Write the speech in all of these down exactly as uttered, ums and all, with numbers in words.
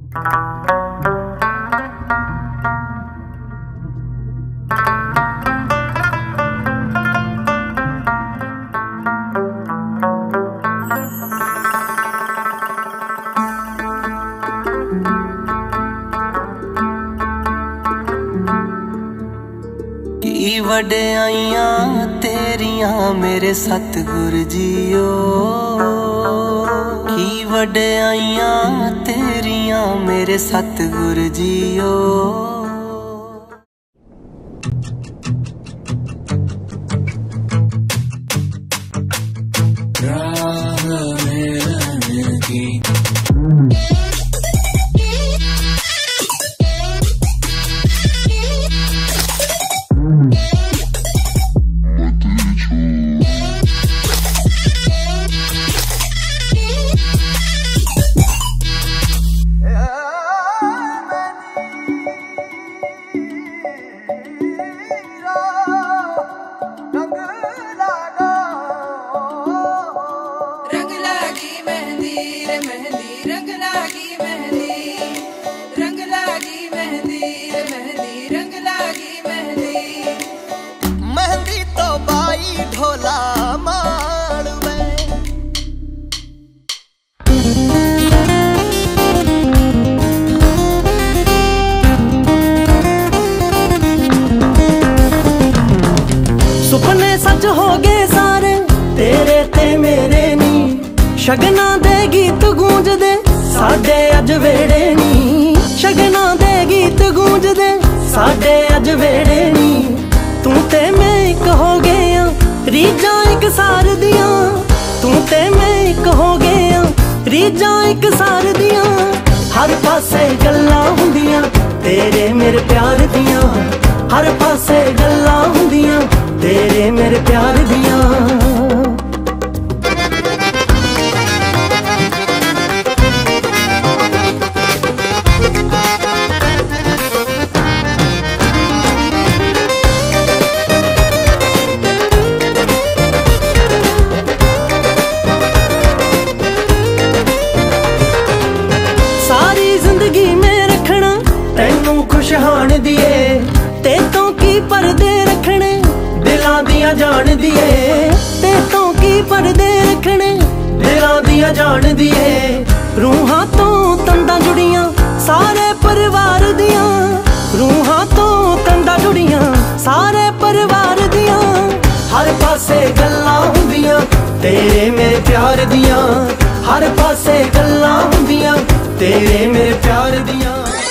की वड्याइयां तेरियां मेरे सतगुर जीओ, की वड्याइयां तेरियां मेरे सतगुर जीओ। राह मिलन की सुपने सच हो गए सारे तेरे ते मेरे नी, शगना दे गीत गूंज दे साडे अज वेड़े नी, शगना दे गीत गूंज दे साडे अज वेड़े नी। तू ते मैं एक हो गए रीजा एक सार दियां, तू ते मैं एक हो गए रीजा एक सार दियां। हर पासे गल्लां हुंदियां तेरे मेरे प्यार दियां, हर पासे गल्लां हुंदियां तेरे मेरे प्यार दियां। सारी जिंदगी में रखना तैनू खुशहान दिए, ते तो की पर्दे रखने दिलां दियां जान दिए, ते तो की पर्दे रखने दिलां दियां जान दिए। रूहां तो तंदा जुड़ियां सारे परिवार दियां, रूहां तो तंदा जुड़ियां सारे परिवार दियां। हर पासे गल्लां हुंदियां तेरे मेरे प्यार दियां, हर पासे गल्लां हुंदियां तेरे मेरे प्यार दियां।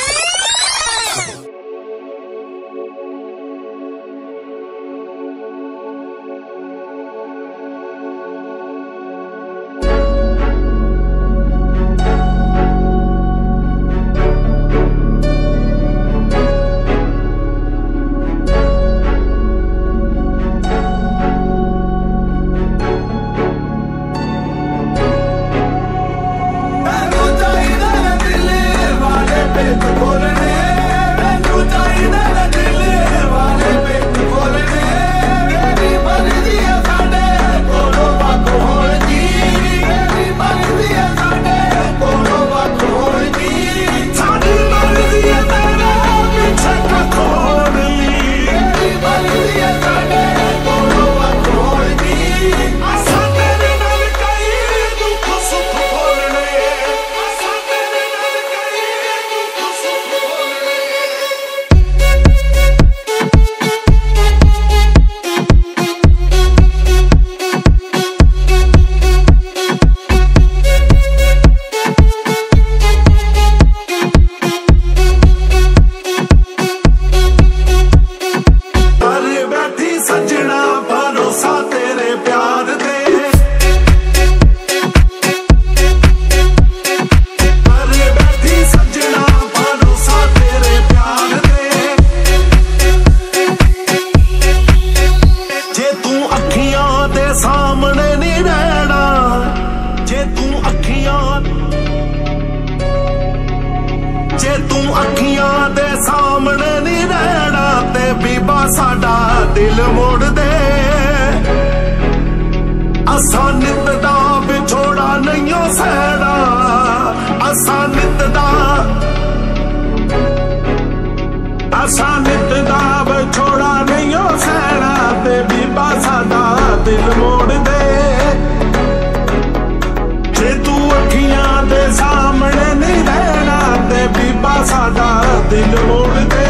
अखियां दे सामने नहीं रहना ते बीबा साडा दिल मोड़ दे। असा नित दा विछोड़ा नहीं सहना, असा नित दा असा नित दा विछोड़ा नहीं हो सहना ते बीबा सादा दिल मोड़ दे जे तू अखियां दे सामने नहीं रहना ते बीबा सादा दिल मोड़ दे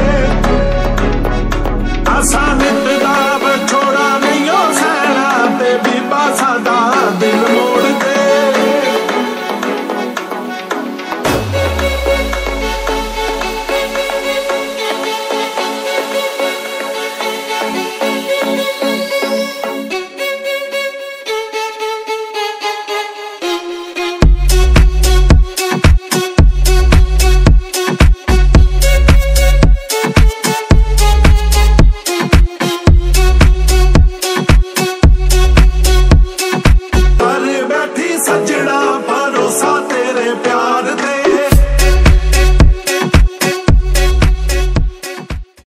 असा नित दा विछोड़ा नहीं हो सहना ते बीबा सादा दिल मोड़ दे सजना भरोसा तेरे प्यार दे